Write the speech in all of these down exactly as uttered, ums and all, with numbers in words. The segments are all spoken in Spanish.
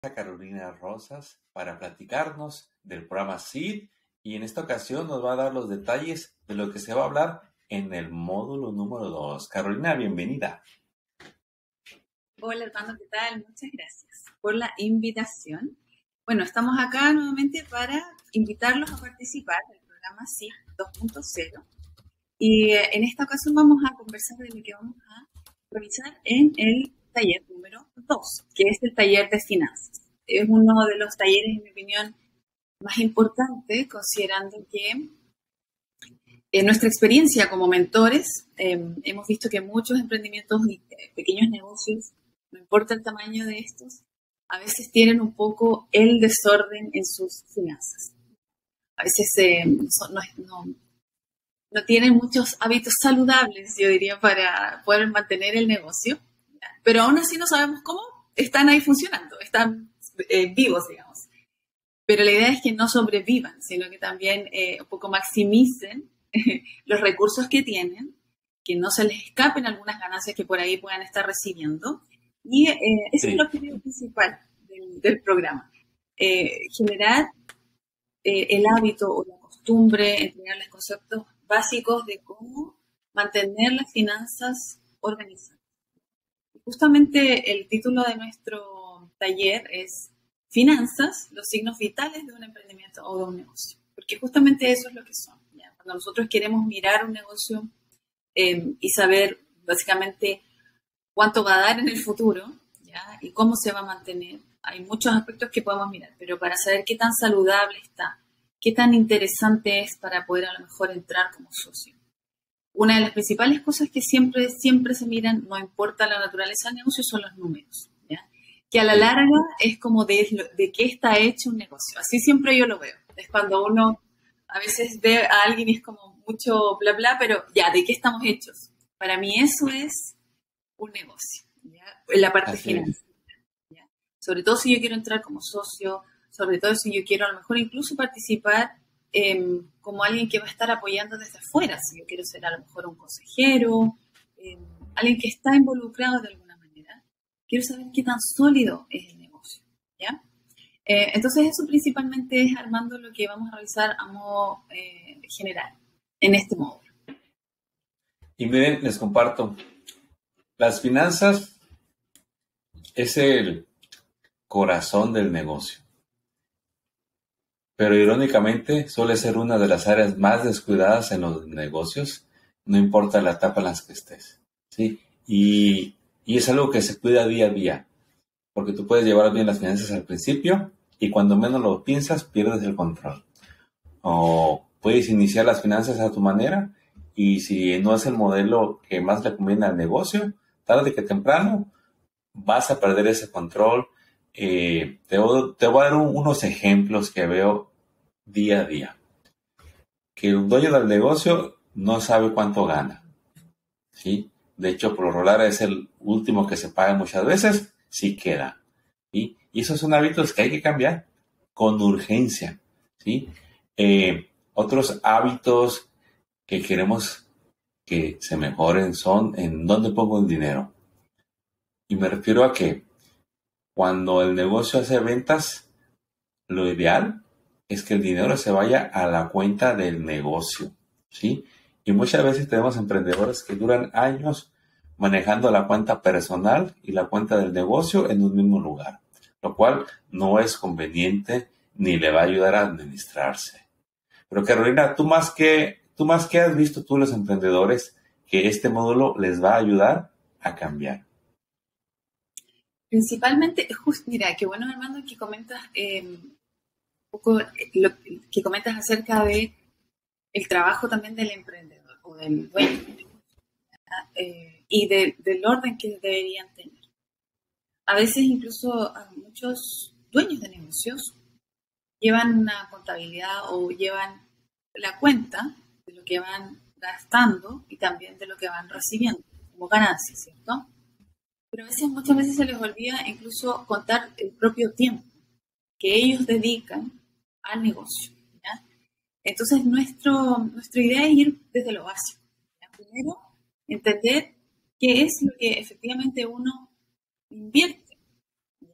A Carolina Rosas para platicarnos del programa S I D y en esta ocasión nos va a dar los detalles de lo que se va a hablar en el módulo número dos. Carolina, bienvenida. Hola Armando, ¿qué tal? Muchas gracias por la invitación. Bueno, estamos acá nuevamente para invitarlos a participar del programa S I D dos punto cero y eh, en esta ocasión vamos a conversar de lo que vamos a revisar en el taller número dos, que es el taller de finanzas. Es uno de los talleres, en mi opinión, más importantes, considerando que en nuestra experiencia como mentores eh, hemos visto que muchos emprendimientos y eh, pequeños negocios, no importa el tamaño de estos, a veces tienen un poco el desorden en sus finanzas. A veces eh, son, no, no, no tienen muchos hábitos saludables, yo diría, para poder mantener el negocio, pero aún así no sabemos cómo están ahí funcionando, están eh, vivos, digamos. Pero la idea es que no sobrevivan, sino que también eh, un poco maximicen los recursos que tienen, que no se les escapen algunas ganancias que por ahí puedan estar recibiendo. Y eh, ese sí. es el objetivo principal del, del programa. Eh, generar eh, el hábito o la costumbre, enseñarles conceptos básicos de cómo mantener las finanzas organizadas. Justamente el título de nuestro taller es Finanzas, los signos vitales de un emprendimiento o de un negocio. Porque justamente eso es lo que son. ¿ya? Cuando nosotros queremos mirar un negocio eh, y saber básicamente cuánto va a dar en el futuro, ¿ya? Y cómo se va a mantener, hay muchos aspectos que podemos mirar, pero para saber qué tan saludable está, qué tan interesante es para poder a lo mejor entrar como socio. Una de las principales cosas que siempre, siempre se miran, no importa la naturaleza del negocio, son los números, ¿ya? Que a la larga es como de, de qué está hecho un negocio. Así siempre yo lo veo. Es cuando uno a veces ve a alguien y es como mucho bla bla, pero ya, ¿de qué estamos hechos? Para mí eso es un negocio, ¿ya? En la parte financiera. ¿ya? Sobre todo si yo quiero entrar como socio, sobre todo si yo quiero a lo mejor incluso participar eh, como alguien que va a estar apoyando desde afuera, si yo quiero ser a lo mejor un consejero, eh, alguien que está involucrado de alguna manera, quiero saber qué tan sólido es el negocio, ¿ya? Eh, entonces eso principalmente es, Armando, lo que vamos a realizar a modo eh, general en este módulo. Y miren, les comparto, las finanzas es el corazón del negocio. Pero irónicamente suele ser una de las áreas más descuidadas en los negocios, no importa la etapa en la que estés, ¿sí? Y, y es algo que se cuida día a día, porque tú puedes llevar bien las finanzas al principio y cuando menos lo piensas pierdes el control. O puedes iniciar las finanzas a tu manera y si no es el modelo que más le conviene al negocio, tarde que temprano vas a perder ese control. Eh, te, voy, te voy a dar un, unos ejemplos que veo día a día. Que el dueño del negocio no sabe cuánto gana, ¿sí? De hecho, por lo regular es el último que se paga muchas veces, sí queda, ¿sí? Y esos son hábitos que hay que cambiar con urgencia, ¿sí? Eh, otros hábitos que queremos que se mejoren son en dónde pongo el dinero. Y me refiero a que cuando el negocio hace ventas, lo ideal es que el dinero se vaya a la cuenta del negocio, ¿sí? Y muchas veces tenemos emprendedores que duran años manejando la cuenta personal y la cuenta del negocio en un mismo lugar, lo cual no es conveniente ni le va a ayudar a administrarse. Pero Carolina, ¿tú más que, tú más que has visto tú los emprendedores que este módulo les va a ayudar a cambiar? Principalmente, justo, mira, qué bueno, Armando, que comentas eh, un poco lo que comentas acerca de el trabajo también del emprendedor o del dueño eh, y de, del orden que deberían tener. A veces incluso a muchos dueños de negocios llevan una contabilidad o llevan la cuenta de lo que van gastando y también de lo que van recibiendo como ganancias, ¿cierto? Pero a veces, muchas veces se les olvida incluso contar el propio tiempo que ellos dedican al negocio, ¿ya? Entonces, nuestro, nuestra idea es ir desde lo básico, ¿ya? Primero, entender qué es lo que efectivamente uno invierte, ¿ya?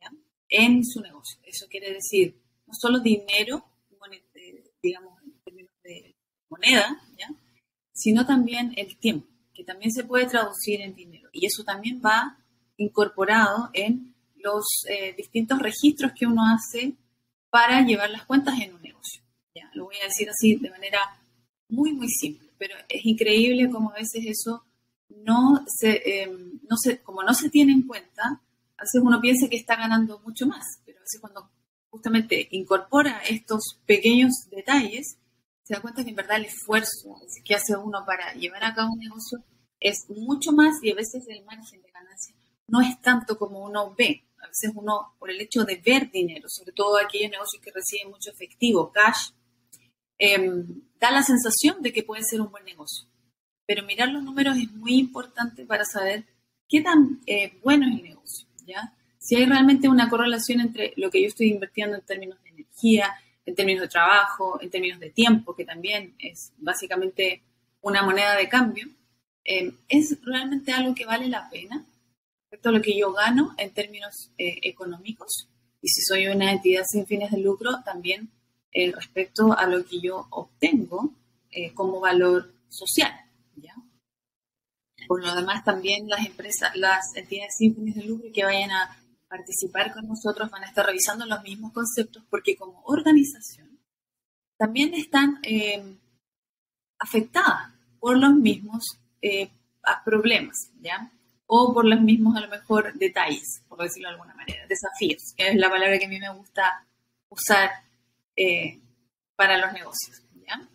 en su negocio. Eso quiere decir no solo dinero, digamos, en términos de moneda, ¿ya?, sino también el tiempo, que también se puede traducir en dinero. Y eso también va incorporado en los eh, distintos registros que uno hace para llevar las cuentas en un negocio. ¿Ya? Lo voy a decir así de manera muy, muy simple, pero es increíble cómo a veces eso no se, eh, no se, como no se tiene en cuenta, a veces uno piensa que está ganando mucho más, pero a veces cuando justamente incorpora estos pequeños detalles, se da cuenta que en verdad el esfuerzo que hace uno para llevar a cabo un negocio es mucho más, y a veces el margen de ganancia no es tanto como uno ve. A veces uno, por el hecho de ver dinero, sobre todo aquellos negocios que reciben mucho efectivo, cash, eh, da la sensación de que puede ser un buen negocio. Pero mirar los números es muy importante para saber qué tan eh, bueno es el negocio, ¿ya? Si hay realmente una correlación entre lo que yo estoy invirtiendo en términos de energía, en términos de trabajo, en términos de tiempo, que también es básicamente una moneda de cambio, eh, es realmente algo que vale la pena respecto a lo que yo gano en términos eh, económicos, y si soy una entidad sin fines de lucro, también eh, respecto a lo que yo obtengo eh, como valor social, ¿ya? Por lo demás, también las empresas, las entidades sin fines de lucro que vayan a participar con nosotros van a estar revisando los mismos conceptos, porque como organización también están eh, afectadas por los mismos eh, problemas, ¿ya? O por los mismos, a lo mejor, detalles, por decirlo de alguna manera, desafíos, que es la palabra que a mí me gusta usar eh, para los negocios, ¿ya?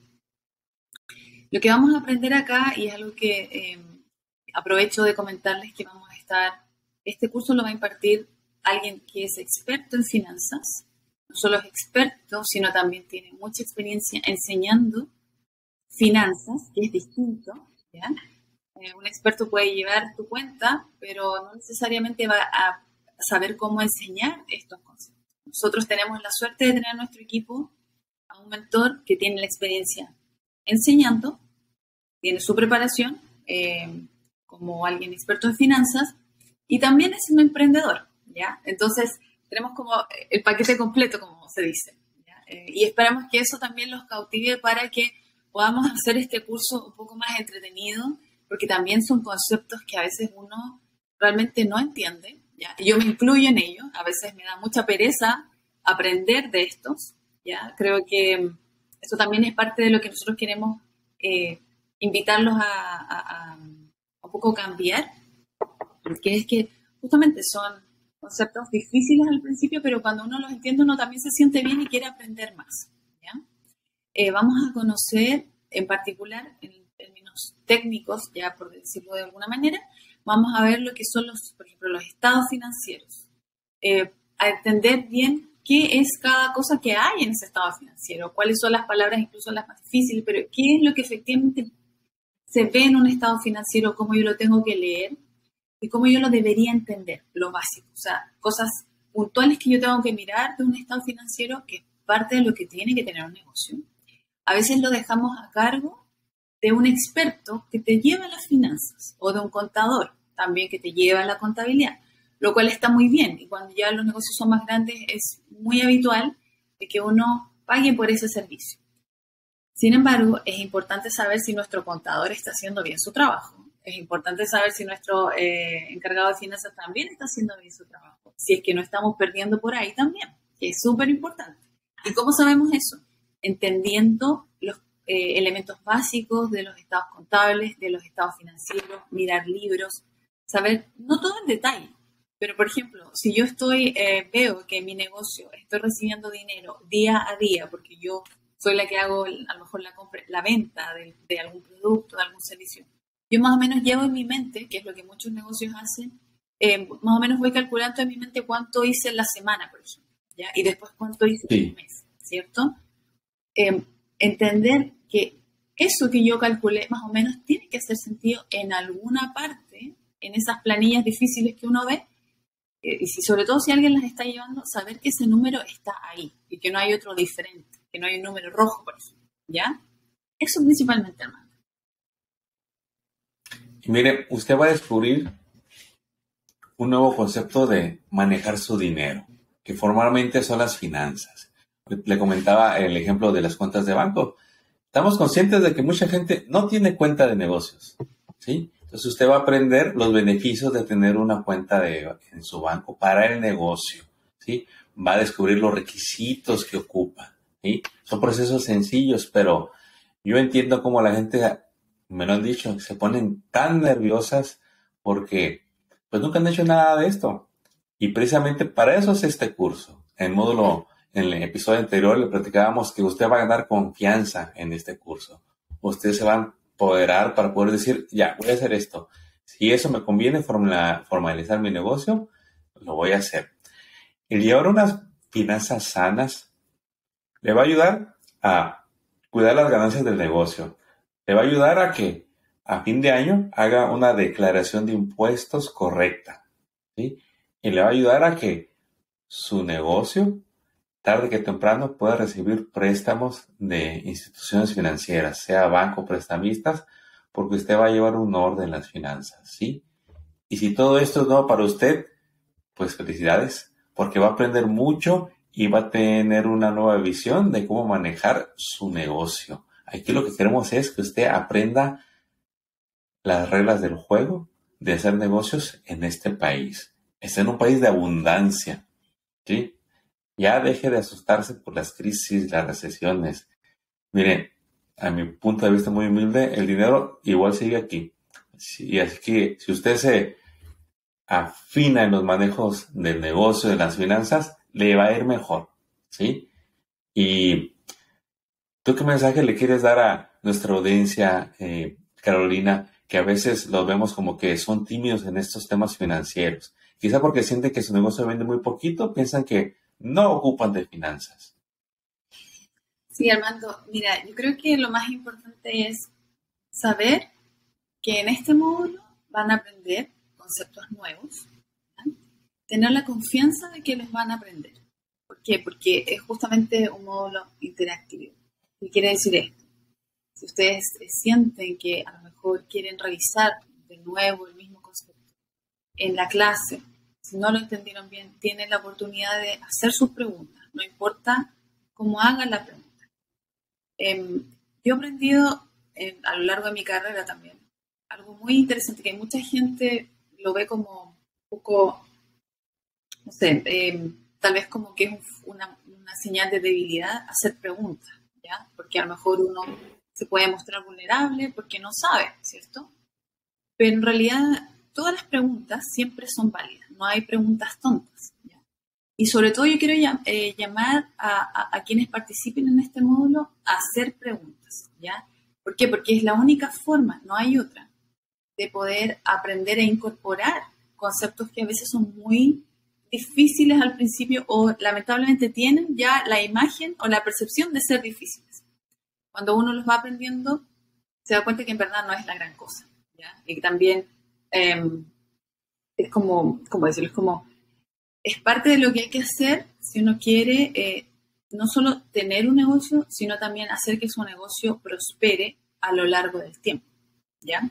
Lo que vamos a aprender acá, y es algo que eh, aprovecho de comentarles, que vamos a estar, este curso lo va a impartir alguien que es experto en finanzas. No solo es experto, sino también tiene mucha experiencia enseñando finanzas, que es distinto, ¿ya? Eh, un experto puede llevar tu cuenta, pero no necesariamente va a saber cómo enseñar estos conceptos. Nosotros tenemos la suerte de tener en nuestro equipo a un mentor que tiene la experiencia enseñando, tiene su preparación eh, como alguien experto en finanzas, y también es un emprendedor, ¿ya? Entonces, tenemos como el paquete completo, como se dice, ¿ya? Eh, y esperamos que eso también los cautive para que podamos hacer este curso un poco más entretenido, porque también son conceptos que a veces uno realmente no entiende, ¿ya? Yo me incluyo en ello, a veces me da mucha pereza aprender de estos, ¿ya? Creo que eso también es parte de lo que nosotros queremos eh, invitarlos a, a, a un poco cambiar, que es que justamente son conceptos difíciles al principio, pero cuando uno los entiende, uno también se siente bien y quiere aprender más, ¿ya? Eh, vamos a conocer en particular, en términos técnicos, ya por decirlo de alguna manera, vamos a ver lo que son los, por ejemplo, los estados financieros, eh, a entender bien qué es cada cosa que hay en ese estado financiero, cuáles son las palabras, incluso las más difíciles, pero qué es lo que efectivamente se ve en un estado financiero, cómo yo lo tengo que leer y cómo yo lo debería entender, lo básico, o sea, cosas puntuales que yo tengo que mirar de un estado financiero, que es parte de lo que tiene que tener un negocio. A veces lo dejamos a cargo de un experto que te lleva las finanzas, o de un contador también que te lleva la contabilidad, lo cual está muy bien, y cuando ya los negocios son más grandes es muy habitual de que uno pague por ese servicio. Sin embargo, es importante saber si nuestro contador está haciendo bien su trabajo. Es importante saber si nuestro eh, encargado de finanzas también está haciendo bien su trabajo. Si es que no estamos perdiendo por ahí también, que es súper importante. ¿Y cómo sabemos eso? Entendiendo los eh, elementos básicos de los estados contables, de los estados financieros, mirar libros, saber, no todo en detalle, pero por ejemplo, si yo estoy, eh, veo que en mi negocio estoy recibiendo dinero día a día, porque yo soy la que hago a lo mejor la compra, la venta de, de algún producto, de algún servicio, yo más o menos llevo en mi mente, que es lo que muchos negocios hacen, eh, más o menos voy calculando en mi mente cuánto hice en la semana, por ejemplo, ¿ya? Y después cuánto hice Sí. en el mes, ¿cierto? Eh, entender que eso que yo calculé más o menos tiene que hacer sentido en alguna parte, en esas planillas difíciles que uno ve, eh, y si, sobre todo si alguien las está llevando, saber que ese número está ahí y que no hay otro diferente, que no hay un número rojo, por ejemplo, ¿ya? Eso principalmente, hermano. Y mire, usted va a descubrir un nuevo concepto de manejar su dinero. que formalmente son las finanzas. Le comentaba el ejemplo de las cuentas de banco. Estamos conscientes de que mucha gente no tiene cuenta de negocios, ¿sí? Entonces usted va a aprender los beneficios de tener una cuenta de, en su banco para el negocio, ¿sí? Va a descubrir los requisitos que ocupa, ¿sí? Son procesos sencillos, pero yo entiendo cómo la gente, me lo han dicho, se ponen tan nerviosas porque pues nunca han hecho nada de esto. Y precisamente para eso es este curso. En módulo, en el episodio anterior le platicábamos que usted va a ganar confianza en este curso. Usted se va a empoderar para poder decir, ya, voy a hacer esto. Si eso me conviene formula, formalizar mi negocio, lo voy a hacer. El llevar unas finanzas sanas le va a ayudar a cuidar las ganancias del negocio. Le va a ayudar a que a fin de año haga una declaración de impuestos correcta, ¿sí? Y le va a ayudar a que su negocio, tarde que temprano, pueda recibir préstamos de instituciones financieras, sea banco, prestamistas, porque usted va a llevar un orden en las finanzas, ¿sí? Y si todo esto es nuevo para usted, pues felicidades, porque va a aprender mucho y va a tener una nueva visión de cómo manejar su negocio. Aquí lo que queremos es que usted aprenda las reglas del juego de hacer negocios en este país. Está en un país de abundancia, ¿sí? Ya deje de asustarse por las crisis, las recesiones. Miren, a mi punto de vista muy humilde, el dinero igual sigue aquí. Y así que si usted se afina en los manejos del negocio, de las finanzas, le va a ir mejor, ¿sí? Y ¿tú qué mensaje le quieres dar a nuestra audiencia, eh, Carolina, que a veces los vemos como que son tímidos en estos temas financieros? Quizá porque sienten que su negocio vende muy poquito, piensan que no ocupan de finanzas. Sí, Armando, mira, yo creo que lo más importante es saber que en este módulo van a aprender conceptos nuevos, ¿verdad? Tener la confianza de que los van a aprender. ¿Por qué? Porque es justamente un módulo interactivo. ¿Qué quiere decir esto? Si ustedes sienten que a lo mejor quieren revisar de nuevo el mismo concepto en la clase, si no lo entendieron bien, tienen la oportunidad de hacer sus preguntas, no importa cómo hagan la pregunta. Eh, yo he aprendido eh, a lo largo de mi carrera también algo muy interesante, que mucha gente lo ve como un poco, no sé, eh, tal vez como que es una, una señal de debilidad hacer preguntas, ¿ya? Porque a lo mejor uno se puede mostrar vulnerable porque no sabe, ¿cierto? Pero en realidad todas las preguntas siempre son válidas, no hay preguntas tontas, ¿ya? Y sobre todo yo quiero llam- eh, llamar a, a, a quienes participen en este módulo a hacer preguntas, ¿ya? ¿Por qué? Porque es la única forma, no hay otra, de poder aprender e incorporar conceptos que a veces son muy difíciles al principio o lamentablemente tienen ya la imagen o la percepción de ser difíciles. Cuando uno los va aprendiendo, se da cuenta que en verdad no es la gran cosa, ¿ya? Y que también eh, es como, ¿cómo decirlo? Es como, es parte de lo que hay que hacer si uno quiere eh, no solo tener un negocio, sino también hacer que su negocio prospere a lo largo del tiempo, ¿ya?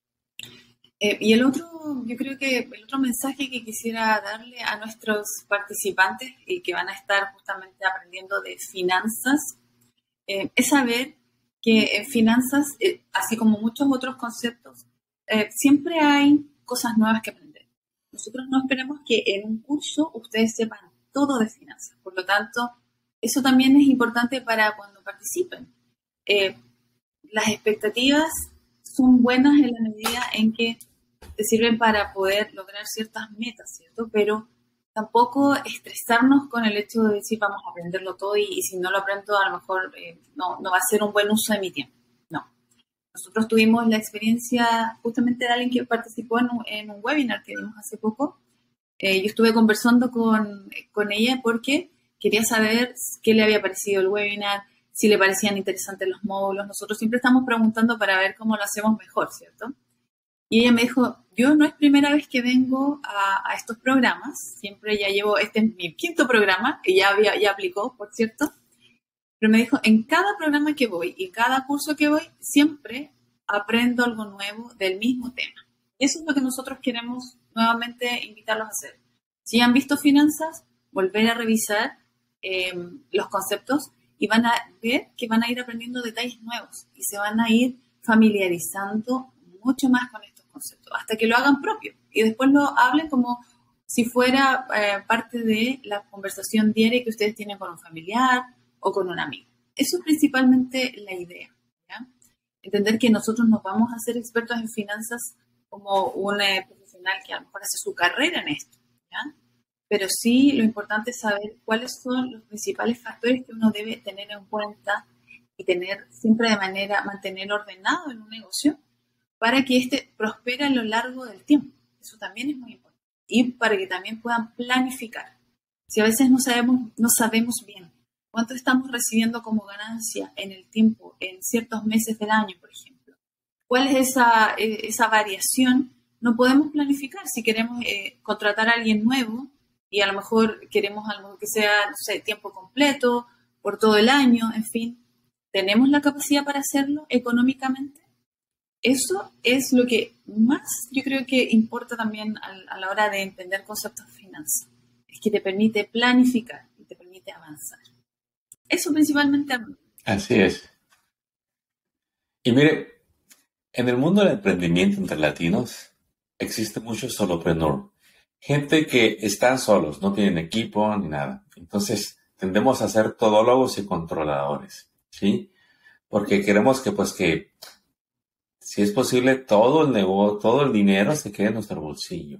Eh, y el otro, yo creo que el otro mensaje que quisiera darle a nuestros participantes y que van a estar justamente aprendiendo de finanzas, eh, es saber que en finanzas, eh, así como muchos otros conceptos, eh, siempre hay cosas nuevas que aprender. Nosotros no esperamos que en un curso ustedes sepan todo de finanzas. Por lo tanto, eso también es importante para cuando participen. Eh, las expectativas son buenas en la medida en que te sirven para poder lograr ciertas metas, ¿cierto? Pero tampoco estresarnos con el hecho de decir vamos a aprenderlo todo y, y si no lo aprendo a lo mejor eh, no, no va a ser un buen uso de mi tiempo. No. Nosotros tuvimos la experiencia justamente de alguien que participó en un, en un webinar que vimos hace poco. Eh, yo estuve conversando con, con ella porque quería saber qué le había parecido el webinar, si le parecían interesantes los módulos. Nosotros siempre estamos preguntando para ver cómo lo hacemos mejor, ¿cierto? Y ella me dijo, yo no es primera vez que vengo a, a estos programas, siempre ya llevo, este es mi quinto programa, y ya, había, ya aplicó, por cierto, pero me dijo, en cada programa que voy y cada curso que voy, siempre aprendo algo nuevo del mismo tema. Y eso es lo que nosotros queremos nuevamente invitarlos a hacer. Si han visto finanzas, volver a revisar eh, los conceptos y van a ver que van a ir aprendiendo detalles nuevos y se van a ir familiarizando mucho más con estos conceptos, hasta que lo hagan propio y después lo hablen como si fuera eh, parte de la conversación diaria que ustedes tienen con un familiar o con un amigo. Eso es principalmente la idea, ¿ya? Entender que nosotros no vamos a ser expertos en finanzas como un eh, profesional que a lo mejor hace su carrera en esto, ¿ya? Pero sí lo importante es saber cuáles son los principales factores que uno debe tener en cuenta y tener siempre de manera, mantener ordenado en un negocio para que éste prospere a lo largo del tiempo. Eso también es muy importante. Y para que también puedan planificar. Si a veces no sabemos, no sabemos bien cuánto estamos recibiendo como ganancia en el tiempo, en ciertos meses del año, por ejemplo, cuál es esa, esa variación, no podemos planificar. Si queremos eh, contratar a alguien nuevo y a lo mejor queremos algo que sea, no sé, tiempo completo, por todo el año, en fin, ¿tenemos la capacidad para hacerlo económicamente? Eso es lo que más yo creo que importa también a, a la hora de entender conceptos de finanzas. Es que te permite planificar y te permite avanzar. Eso principalmente. Así es. Y mire, en el mundo del emprendimiento entre latinos existe mucho solopreneur. Gente que están solos, no tienen equipo ni nada. Entonces tendemos a ser todólogos y controladores, ¿sí? Porque queremos que pues que si es posible, todo el negocio, todo el dinero se quede en nuestro bolsillo.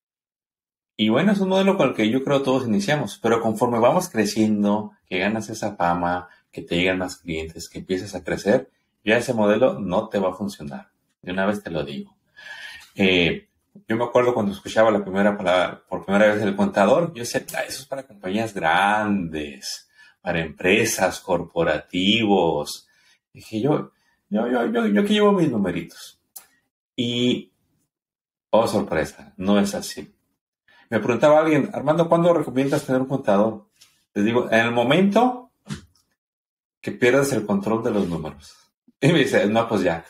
Y bueno, es un modelo con el que yo creo todos iniciamos, pero conforme vamos creciendo, que ganas esa fama, que te llegan más clientes, que empiezas a crecer, ya ese modelo no te va a funcionar. De una vez te lo digo. Eh, yo me acuerdo cuando escuchaba la primera palabra, por primera vez el contador, yo decía, ah, eso es para compañías grandes, para empresas, corporativos. Dije yo, Yo, yo, yo, yo que llevo mis numeritos. Y, oh, sorpresa, no es así. Me preguntaba alguien, Armando, ¿cuándo recomiendas tener un contador? Les digo, en el momento que pierdas el control de los números. Y me dice, no, pues ya.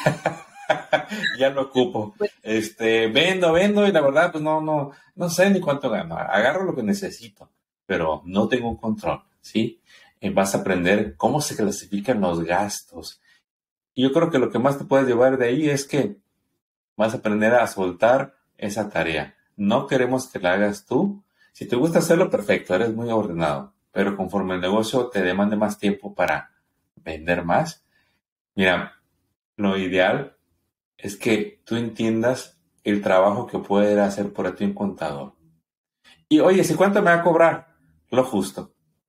Ya lo ocupo. Este, vendo, vendo y la verdad, pues no, no, no sé ni cuánto gano. Agarro lo que necesito, pero no tengo un control, ¿sí? Y vas a aprender cómo se clasifican los gastos. Y yo creo que lo que más te puedes llevar de ahí es que vas a aprender a soltar esa tarea. No queremos que la hagas tú. Si te gusta hacerlo, perfecto, eres muy ordenado. Pero conforme el negocio te demande más tiempo para vender más, mira, lo ideal es que tú entiendas el trabajo que puede hacer por ti un contador. Y oye, ¿si cuánto me va a cobrar? Lo justo.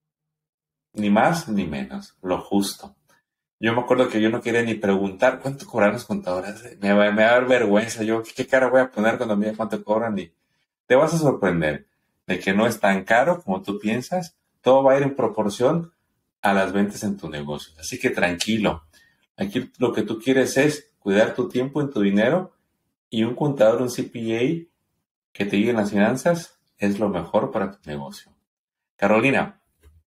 Ni más ni menos, lo justo. Yo me acuerdo que yo no quería ni preguntar cuánto cobran los contadores. Me va, me va a dar vergüenza. Yo, ¿qué, qué cara voy a poner cuando me digan cuánto cobran? Y te vas a sorprender de que no es tan caro como tú piensas. Todo va a ir en proporción a las ventas en tu negocio. Así que tranquilo. Aquí lo que tú quieres es cuidar tu tiempo y tu dinero. Y un contador, un C P A que te guíe en las finanzas es lo mejor para tu negocio. Carolina,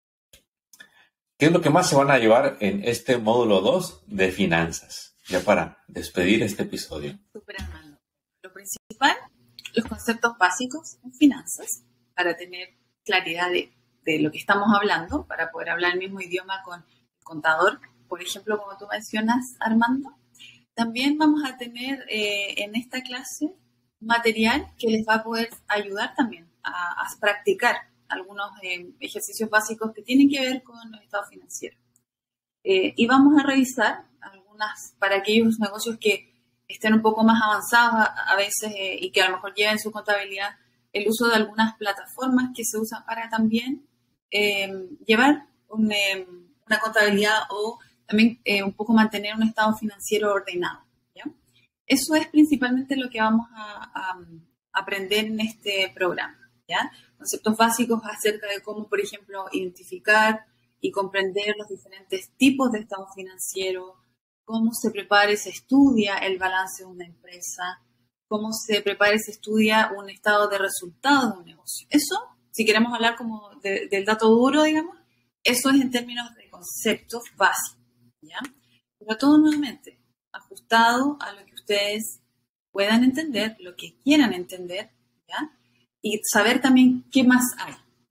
¿qué es lo que más se van a llevar en este módulo dos de finanzas? Ya para despedir este episodio. Super, Armando. Lo principal, los conceptos básicos en finanzas, para tener claridad de, de lo que estamos hablando, para poder hablar el mismo idioma con el contador, por ejemplo, como tú mencionas, Armando. También vamos a tener eh, en esta clase material que les va a poder ayudar también a, a practicar algunos eh, ejercicios básicos que tienen que ver con los estados financieros. Eh, y vamos a revisar algunas, para aquellos negocios que estén un poco más avanzados a, a veces eh, y que a lo mejor lleven su contabilidad, el uso de algunas plataformas que se usan para también eh, llevar un, eh, una contabilidad o también eh, un poco mantener un estado financiero ordenado, ¿ya? Eso es principalmente lo que vamos a, a, a aprender en este programa, ¿ya? Conceptos básicos acerca de cómo, por ejemplo, identificar y comprender los diferentes tipos de estado financiero, cómo se prepara y se estudia el balance de una empresa, cómo se prepara y se estudia un estado de resultados de un negocio. Eso, si queremos hablar como de, del dato duro, digamos, eso es en términos de conceptos básicos, ¿ya? Pero todo nuevamente ajustado a lo que ustedes puedan entender, lo que quieran entender, ¿ya? Y saber también qué más hay,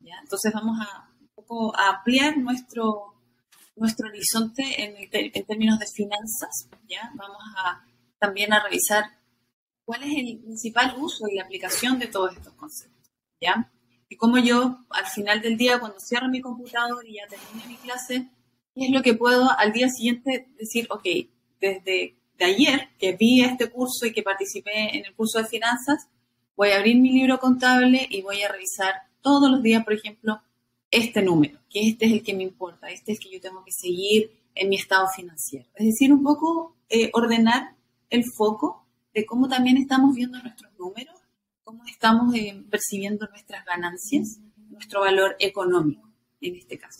¿ya? Entonces vamos a, un poco a ampliar nuestro, nuestro horizonte en, el, en términos de finanzas, ¿ya? Vamos a también a revisar cuál es el principal uso y la aplicación de todos estos conceptos, ¿ya? Y cómo yo, al final del día, cuando cierro mi computador y ya termine mi clase, ¿qué es lo que puedo al día siguiente decir, ok, desde de ayer que vi este curso y que participé en el curso de finanzas, voy a abrir mi libro contable y voy a revisar todos los días, por ejemplo, este número, que este es el que me importa, este es el que yo tengo que seguir en mi estado financiero. Es decir, un poco eh, ordenar el foco de cómo también estamos viendo nuestros números, cómo estamos eh, percibiendo nuestras ganancias, nuestro valor económico, en este caso.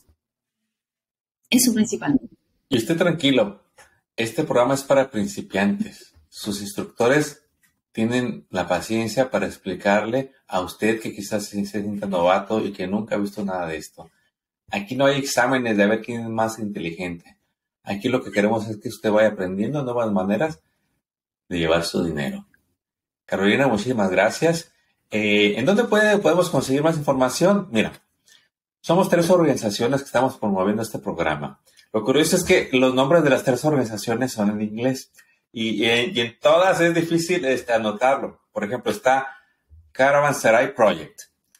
Eso principalmente. Y esté tranquilo, este programa es para principiantes. Sus instructores tienen la paciencia para explicarle a usted que quizás se sienta novato y que nunca ha visto nada de esto. Aquí no hay exámenes de ver quién es más inteligente. Aquí lo que queremos es que usted vaya aprendiendo nuevas maneras de llevar su dinero. Carolina, muchísimas gracias. Eh, ¿En dónde puede, podemos conseguir más información? Mira, somos tres organizaciones que estamos promoviendo este programa. Lo curioso es que los nombres de las tres organizaciones son en inglés y, y, en, y en todas es difícil este, anotarlo. Por ejemplo, está Caravanserai Project,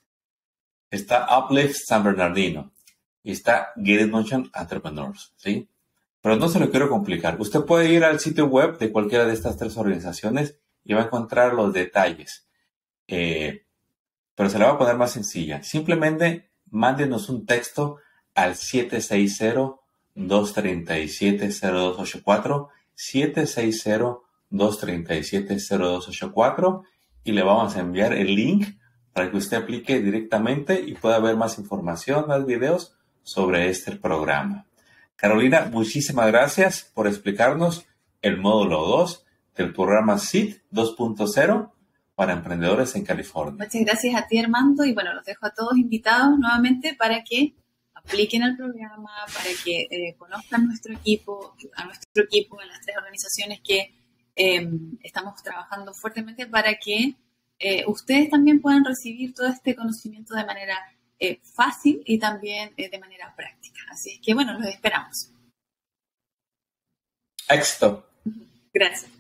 está Uplift San Bernardino y está Get It Motion Entrepreneurs, ¿sí? Pero no se lo quiero complicar. Usted puede ir al sitio web de cualquiera de estas tres organizaciones y va a encontrar los detalles. Eh, pero se la va a poner más sencilla. Simplemente mándenos un texto al siete seis cero, dos tres siete, cero dos ocho cuatro, siete seis cero, dos tres siete, cero dos ocho cuatro y le vamos a enviar el link para que usted aplique directamente y pueda ver más información, más videos sobre este programa. Carolina, muchísimas gracias por explicarnos el módulo dos del programa S I T dos punto cero para emprendedores en California. Muchas gracias a ti, Armando, y bueno, los dejo a todos invitados nuevamente para que apliquen el programa, para que eh, conozcan nuestro equipo, a nuestro equipo en las tres organizaciones que eh, estamos trabajando fuertemente para que eh, ustedes también puedan recibir todo este conocimiento de manera eh, fácil y también eh, de manera práctica. Así es que, bueno, los esperamos. Éxito. Gracias.